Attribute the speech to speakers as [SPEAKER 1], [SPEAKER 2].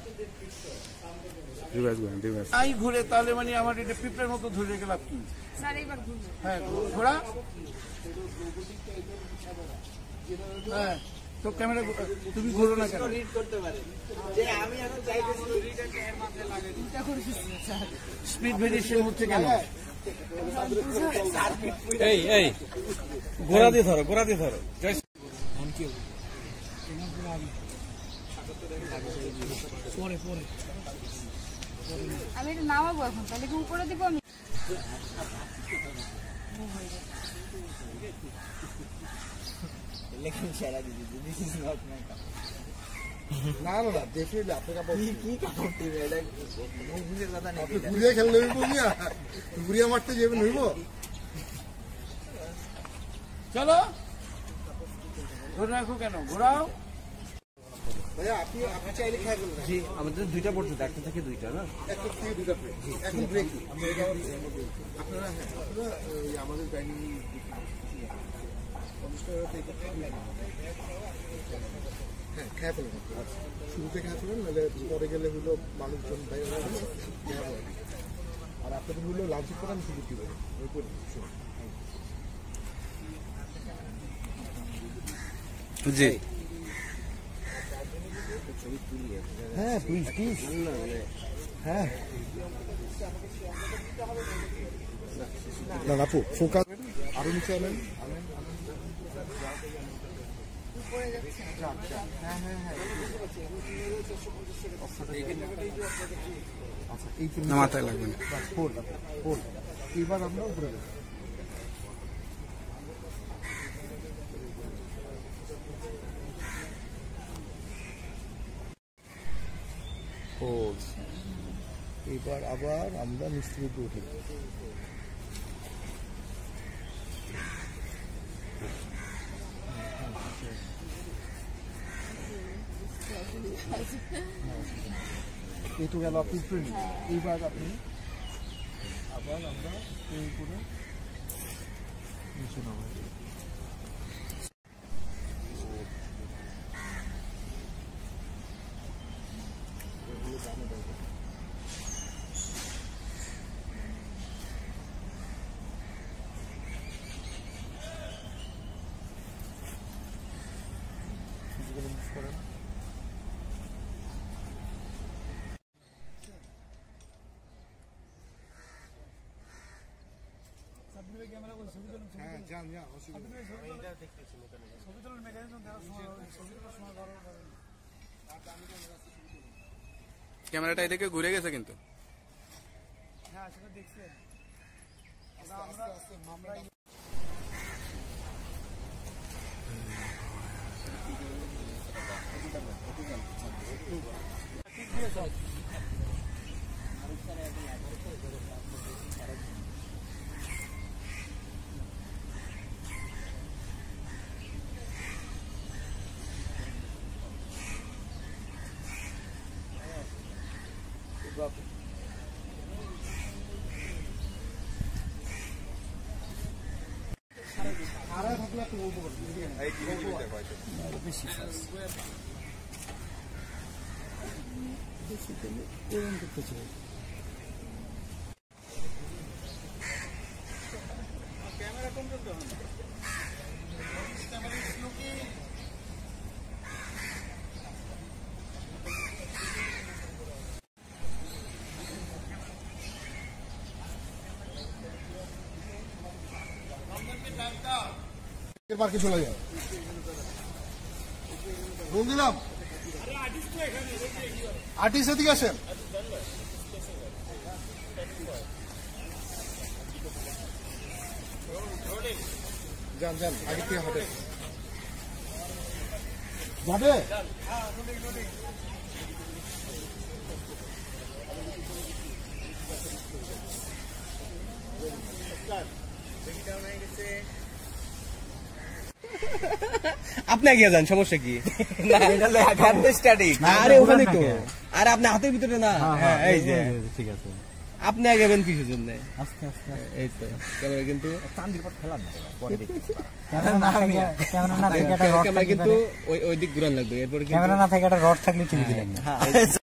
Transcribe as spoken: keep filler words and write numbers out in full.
[SPEAKER 1] I ঘুরে তাহলে মানে আমার এটা পিঁপড়ের মতো ধরে গেলাম কি হ্যাঁ ঘোড়া হ্যাঁ তো ক্যামেরা তুমি ঘুরো না কেন স্পিড ভেরিয়েশন হচ্ছে কেন
[SPEAKER 2] এই এই ঘোড়া দিয়ে ধরো ঘোড়া দিয়ে ধরো পরে পরে
[SPEAKER 3] আমি এটা নামাবো এখন তাহলে কি উপরে দিব আমি
[SPEAKER 1] না না দেখে
[SPEAKER 4] ঘুরিয়ে খেললে ঘুরিয়ে মারতে যাবে নইব
[SPEAKER 1] চলো ধরে রাখো কেন ঘোরাও
[SPEAKER 4] ভাইয়া আপনি আপনি চাইলে খেয়ে ফেলবেন
[SPEAKER 2] জি আমাদের দুইটা পর্যন্ত একটা থেকে দুইটা না
[SPEAKER 4] একটা থেকে দুইটা প্লেট এখন ব্রেক আপনারা হ্যাঁ আপনারা আমাদের ডাইনিং হ্যাঁ খেয়ে ফেলবেন শুরুতে খেয়ে ফেলবেন নাহলে পরে গেলে হলো মানুষজন বাইরে আর আপনাদের হলো লাঞ্চ করে আমি শুরু দিব ওই করে
[SPEAKER 2] জি
[SPEAKER 4] হ্যাঁ প্লিজ প্লিজ হ্যাঁ না না ফোকাস আরো নিচে আনেন
[SPEAKER 2] মাথায় লাগবে না
[SPEAKER 4] এবার আমরা উপরে যাবো এবার আবার আমরা মিস্ত্রিতে উঠি এই তো গেল আপনি এইবার আপনি আবার আমরা এই করে নিচে নামাই
[SPEAKER 2] ক্যামেরাটা এদিকে ঘুরে গেছে কিন্তু
[SPEAKER 1] হ্যাঁ সেটা দেখছেন ক্যামেরা কন্ট্রোল
[SPEAKER 4] পার্কে চলে যায় রুম দিলাম আর্টিস্ট এদিকে আসেন যান যান আগে থেকে হাঁটে যাবে
[SPEAKER 2] আপনি এগিয়ে যান সমস্যা কি আরে ওখানে তো আরে আপনি হাতের ভিতরে না এই যে ঠিক আছে আপনি আগাবেন কিসের জন্য আস্তে আস্তে এই তো ক্যামেরা কিন্তু ক্যামেরা কিন্তু ওই ওই দিক ঘুরান লাগবে এরপরে ক্যামেরা না থাকে একটা রড থাকলে ঠিক দিলেন